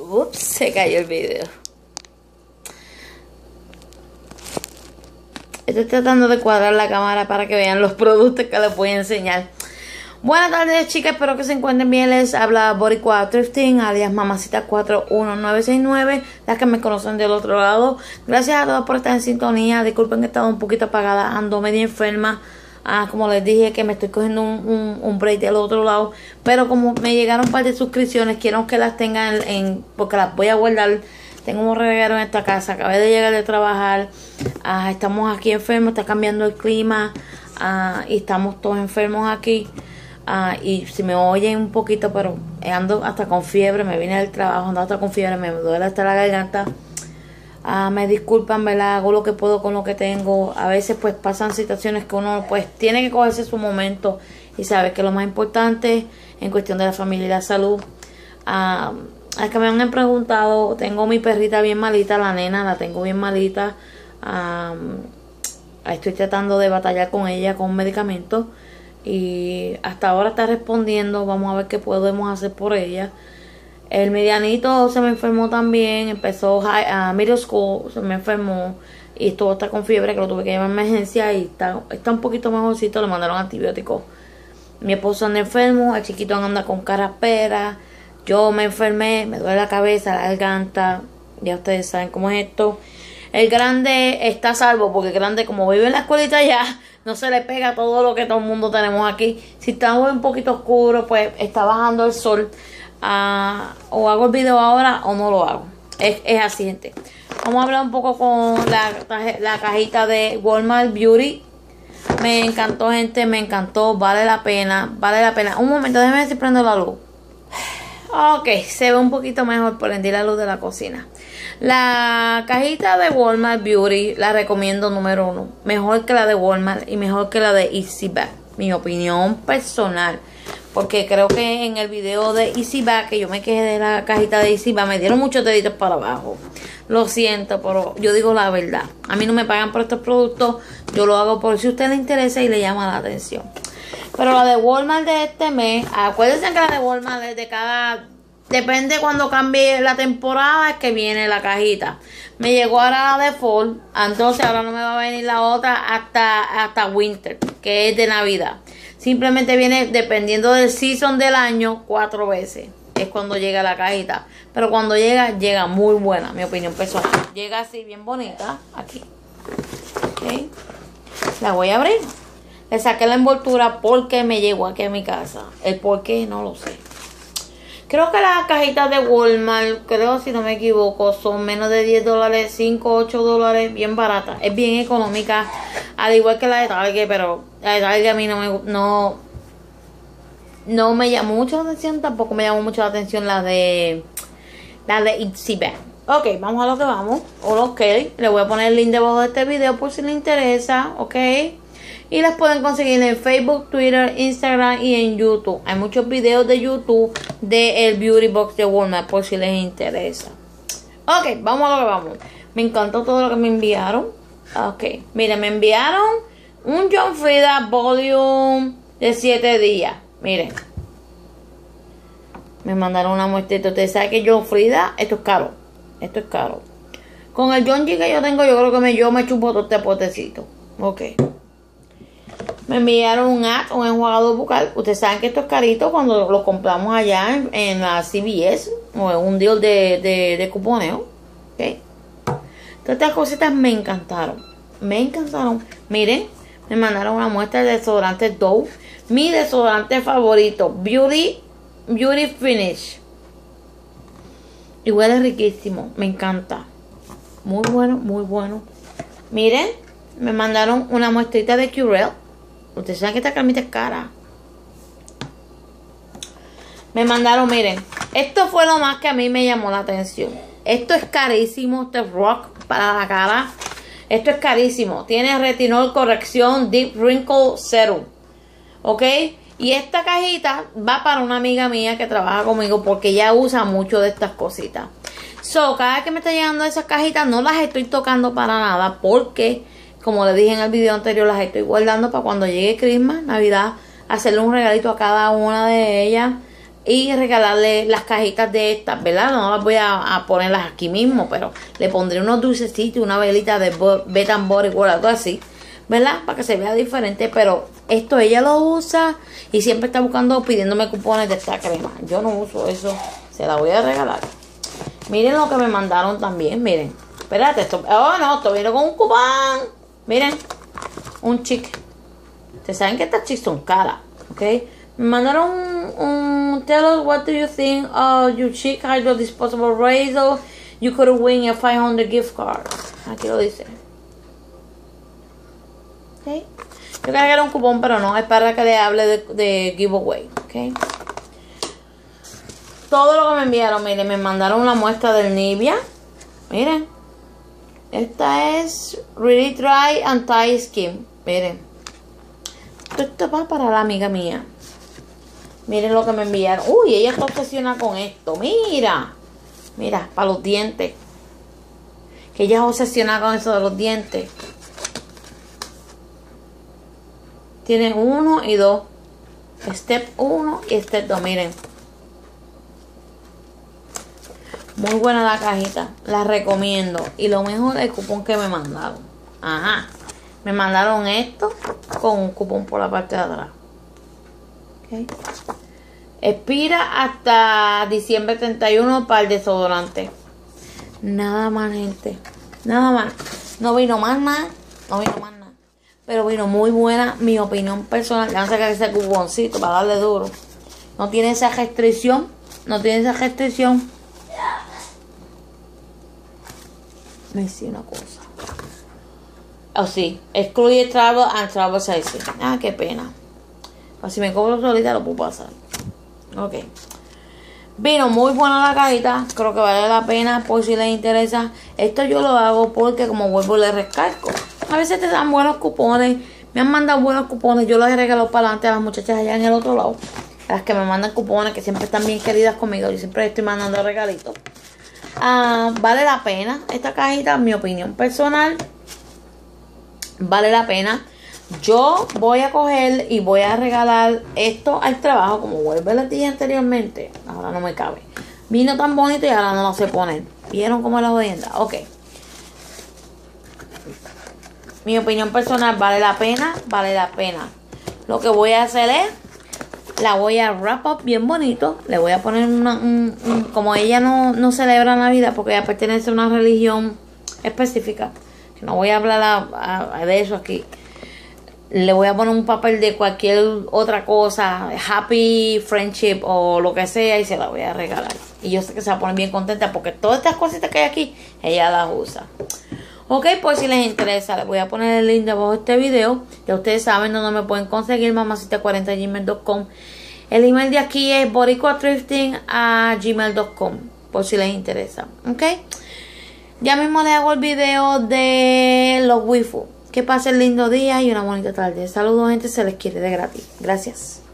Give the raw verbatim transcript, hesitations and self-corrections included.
Ups, se cayó el video. Estoy tratando de cuadrar la cámara para que vean los productos que les voy a enseñar. Buenas tardes, chicas, espero que se encuentren bien. Les habla Boricua Thrifting, alias Mamacita cuatro uno nueve seis nueve, las que me conocen del otro lado. Gracias a todos por estar en sintonía. Disculpen que he estado un poquito apagada, ando medio enferma. Ah, como les dije, que me estoy cogiendo un, un, un break del otro lado. Pero como me llegaron un par de suscripciones, quiero que las tengan en, en porque las voy a guardar. Tengo un reguero en esta casa, acabé de llegar de trabajar. Ah, estamos aquí enfermos, está cambiando el clima. Ah, y estamos todos enfermos aquí. Uh, y si me oyen un poquito, pero ando hasta con fiebre, me vine del trabajo, ando hasta con fiebre, me duele hasta la garganta. Uh, me disculpan, ¿verdad? Hago lo que puedo con lo que tengo. A veces pues pasan situaciones que uno pues tiene que cogerse su momento y saber que lo más importante en cuestión de la familia y la salud. Uh, es que me han preguntado, tengo mi perrita bien malita, la nena la tengo bien malita. Uh, estoy tratando de batallar con ella con medicamentos. Y hasta ahora está respondiendo. Vamos a ver qué podemos hacer por ella. El medianito se me enfermó también. Empezó a uh, middle school, se me enfermó. Y todo está con fiebre, que lo tuve que llevar a emergencia. Y está, está un poquito mejorcito, le mandaron antibióticos. Mi esposo anda enfermo, el chiquito anda con carraspera. Yo me enfermé, me duele la cabeza, la garganta. Ya ustedes saben cómo es esto. El grande está a salvo, porque el grande, como vive en la escuelita ya, no se le pega todo lo que todo el mundo tenemos aquí. Si estamos un poquito oscuro, pues está bajando el sol. Uh, o hago el video ahora o no lo hago. Es, es así, gente. Vamos a hablar un poco con la, la cajita de Walmart Beauty. Me encantó, gente, me encantó. Vale la pena, vale la pena. Un momento, déjame ver si prendo la luz. Ok, se ve un poquito mejor, prendí la luz de la cocina. La cajita de Walmart Beauty la recomiendo número uno. Mejor que la de Walmart y mejor que la de Easy Bag. Mi opinión personal. Porque creo que en el video de Easy Bag, que yo me quejé de la cajita de Easy Bag, me dieron muchos deditos para abajo. Lo siento, pero yo digo la verdad. A mí no me pagan por estos productos. Yo lo hago por si a usted le interesa y le llama la atención. Pero la de Walmart de este mes, acuérdense que la de Walmart es de cada... Depende cuando cambie la temporada, es que viene la cajita. Me llegó ahora la de fall, entonces ahora no me va a venir la otra hasta, hasta winter, que es de Navidad. Simplemente viene dependiendo del season del año, cuatro veces. Es cuando llega la cajita. Pero cuando llega, llega muy buena, mi opinión personal. Llega así bien bonita, aquí. ¿Okay? La voy a abrir. Le saqué la envoltura porque me llegó aquí a mi casa. El por qué no lo sé. Creo que las cajitas de Walmart, creo si no me equivoco, son menos de diez dólares, cinco, ocho dólares, bien barata. Es bien económica, al igual que la de Target, pero la de Target a mí no me, no, no me llamó mucho la atención, tampoco me llamó mucho la atención la de, la de Easy Bag. Ok, vamos a lo que vamos. Ok, le voy a poner el link debajo de este video por si le interesa, ok. Y las pueden conseguir en Facebook, Twitter, Instagram y en YouTube. Hay muchos videos de YouTube del Beauty Box de Walmart por si les interesa. Ok, vamos a lo que vamos. Me encantó todo lo que me enviaron. Ok, miren, me enviaron un John Frieda Volume de siete días. Miren. Me mandaron una muestrita. Ustedes saben que John Frieda, esto es caro. Esto es caro. Con el John G que yo tengo, yo creo que me, yo me chupo todo este potecito. Ok. Me enviaron un app, un enjuagador bucal. Ustedes saben que esto es carito cuando lo compramos allá en, en la C V S o en un deal de, de, de cuponeo. ¿Okay? Todas estas cositas me encantaron. Me encantaron. Miren, me mandaron una muestra de desodorante Dove. Mi desodorante favorito, Beauty, Beauty Finish. Y huele riquísimo. Me encanta. Muy bueno, muy bueno. Miren, me mandaron una muestrita de Curel. Ustedes saben que esta cremita es cara. Me mandaron, miren. Esto fue lo más que a mí me llamó la atención. Esto es carísimo. Este rock para la cara. Esto es carísimo. Tiene retinol corrección Deep Wrinkle Serum. ¿Ok? Y esta cajita va para una amiga mía que trabaja conmigo porque ella usa mucho de estas cositas. So, cada vez que me está llegando esas cajitas no las estoy tocando para nada porque... Como les dije en el video anterior, las estoy guardando para cuando llegue Christmas, Navidad, hacerle un regalito a cada una de ellas y regalarle las cajitas de estas, ¿verdad? No las voy a, a ponerlas aquí mismo, pero le pondré unos dulcecitos y una velita de Bath and Body Works, algo así, ¿verdad? Para que se vea diferente, pero esto ella lo usa y siempre está buscando, pidiéndome cupones de esta crema. Yo no uso eso, se la voy a regalar. Miren lo que me mandaron también, miren. Espérate, esto, oh no, esto viene con un cupón. Miren, un chic. Ustedes saben que estas chicas son caras, ¿ok? Me mandaron un, un tell us what do you think of your Chic Hydro Disposable Razor. You could win a five hundred gift card. Aquí lo dice. Okay. Yo creía que era un cupón, pero no, es para que le hable de, de giveaway. Okay. Todo lo que me enviaron, miren, me mandaron una muestra del Nivea. Miren. Esta es Really Dry Anti-Skin. Miren. Esto va para la amiga mía. Miren lo que me enviaron. Uy, ella está obsesionada con esto. Mira. Mira, para los dientes. Que ella es obsesionada con eso de los dientes. Tiene uno y dos. Step uno y step dos. Miren. Muy buena la cajita. La recomiendo. Y lo mejor es el cupón que me mandaron. Ajá. Me mandaron esto con un cupón por la parte de atrás. Okay. Expira hasta diciembre treinta y uno para el desodorante. Nada más, gente. Nada más. No vino más nada. No vino más nada. Pero vino muy buena. Mi opinión personal. Ya no sacar ese cuponcito para darle duro. No tiene esa restricción. No tiene esa restricción. Me hice una cosa. Oh, sí. Excluye travel and travel sizing. Ah, qué pena. Así me cobro solita, lo puedo pasar. Ok. Vino muy buena la cajita. Creo que vale la pena por si les interesa. Esto yo lo hago porque, como vuelvo, les recalco. A veces te dan buenos cupones. Me han mandado buenos cupones. Yo los he regalado para adelante a las muchachas allá en el otro lado. A las que me mandan cupones, que siempre están bien queridas conmigo. Yo siempre les estoy mandando regalitos. Ah, vale la pena esta cajita, en mi opinión personal. Vale la pena. Yo voy a coger y voy a regalar esto al trabajo, como vuelvo les dije anteriormente. Ahora no me cabe. Vino tan bonito y ahora no lo sé poner. ¿Vieron cómo es la jodienda? Ok. Mi opinión personal, vale la pena, vale la pena. Lo que voy a hacer es, la voy a wrap up bien bonito. Le voy a poner una, un, un, como ella no, no celebra Navidad porque ella pertenece a una religión específica. Que no voy a hablar a, a, a de eso aquí. Le voy a poner un papel de cualquier otra cosa, Happy Friendship o lo que sea, y se la voy a regalar. Y yo sé que se va a poner bien contenta porque todas estas cositas que hay aquí, ella las usa. Ok, pues si les interesa, les voy a poner el link debajo de este video. Ya ustedes saben dónde me pueden conseguir, mamacita cuarenta gmail punto com. El email de aquí es boricua thrifting a gmail punto com, por si les interesa. Ok, ya mismo les hago el video de los waifu. Que pasen lindo día y una bonita tarde. Saludos, gente, se les quiere de gratis. Gracias.